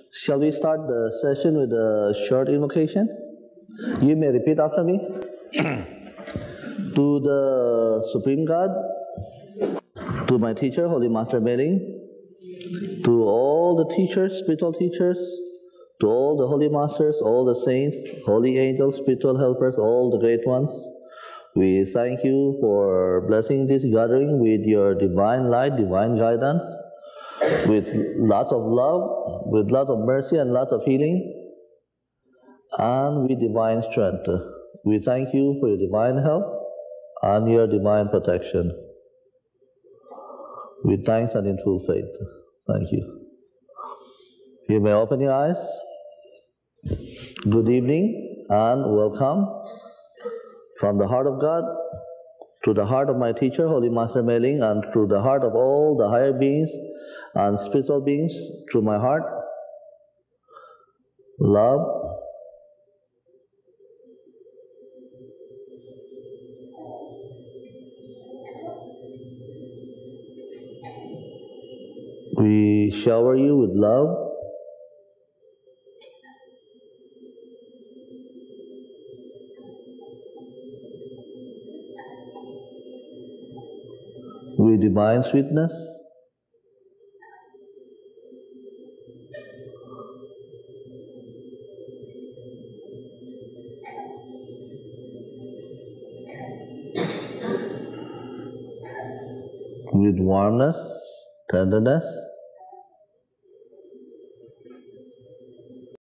Shall we start the session with a short invocation? You may repeat after me. To the Supreme God, to my teacher, Holy Master Mering, to all the teachers, spiritual teachers, to all the holy masters, all the saints, holy angels, spiritual helpers, all the great ones, we thank you for blessing this gathering with your divine light, divine guidance, with lots of love, with lots of mercy and lots of healing, and with divine strength. We thank you for your divine help and your divine protection. With thanks and in full faith. Thank you. You may open your eyes. Good evening and welcome from the heart of God to the heart of my teacher, Holy Master Meiling, and to the heart of all the higher beings and spiritual beings, through my heart, love, we shower you with love, with divine sweetness, with warmness, tenderness,